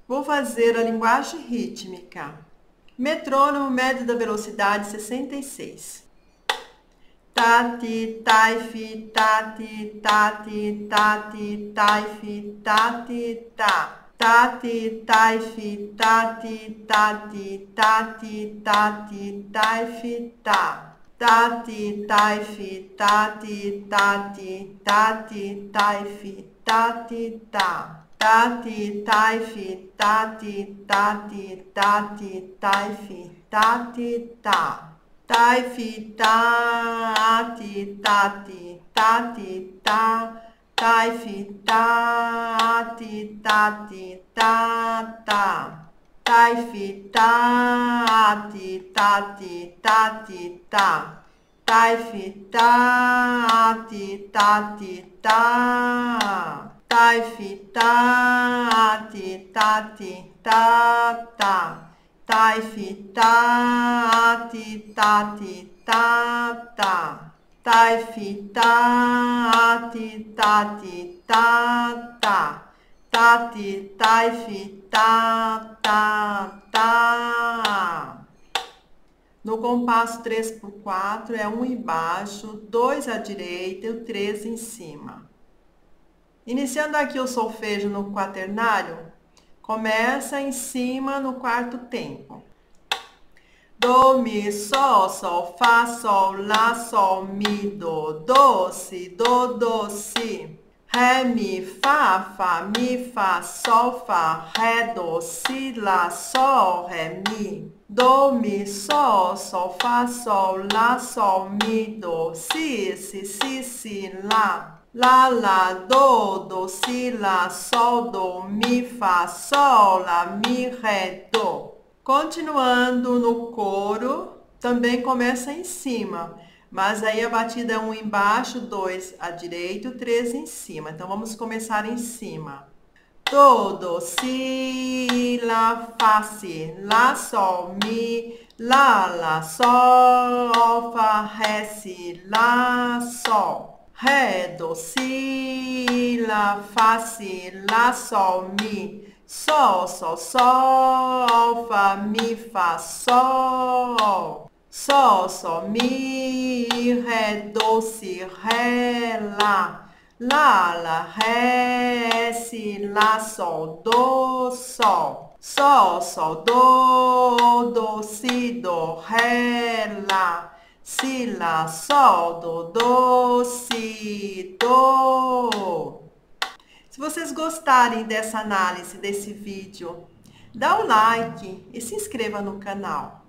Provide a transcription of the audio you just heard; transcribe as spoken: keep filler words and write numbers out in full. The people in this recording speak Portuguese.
Vou fazer a linguagem rítmica. Metrônomo médio da velocidade sessenta e seis. Tati, taifi, tati, tati, tati, taifi, tati, ta. Tati, taifi, tati, tati, tati, tati, taifi, ta. Tati, taifi, tati, tati, tati, taifi, tati, ta. Tati, taifi, tati, tati, tati, taifi, tati, ta. Taifi, tati, tati, tati, ta. Taifi, tati, tati, ta, ta. Taifi, tati, tati, tati, ta. Taifi, tati, tati, ta. Taifi, tati, tati, ta, ta. Taifi, tati, tati, ta, ta. Taifi, tati, tati, ta, ta. Tati, taifi, ta, ta, ta. No compasso três por quatro é um embaixo, dois à direita e o três em cima. Iniciando aqui o solfejo no quaternário, começa em cima no quarto tempo. Do, mi, sol, sol, fá, sol, lá, sol, mi, do, do, si, do, do, si. Ré, mi, fá, fá, mi, fá, sol, fá, ré, do, si, lá, sol, ré, mi. Do, mi, sol, sol, fá, sol, lá, sol, mi, do, si, si, si, si, lá. Lá, lá, do, do, si, lá, sol, do, mi, fá, sol, lá, mi, ré, do. Continuando no coro, também começa em cima, mas aí a batida é um embaixo, dois à direita, três em cima. Então, vamos começar em cima. Do, do, si, lá, fá, si, lá, sol, mi, lá, lá, sol, fá, ré, si, lá, sol. Ré, do, si, lá, fá, si, lá, sol, mi, sol, sol, sol, fá, mi, fá, sol. Sol, sol, mi, ré, do, si, ré, lá. Lá, lá, ré, si, lá, sol, do, sol. Sol, sol, do, do, si, do, ré, lá. Si, lá, sol, do, do, si, do. Se vocês gostarem dessa análise, desse vídeo, dá um like e se inscreva no canal.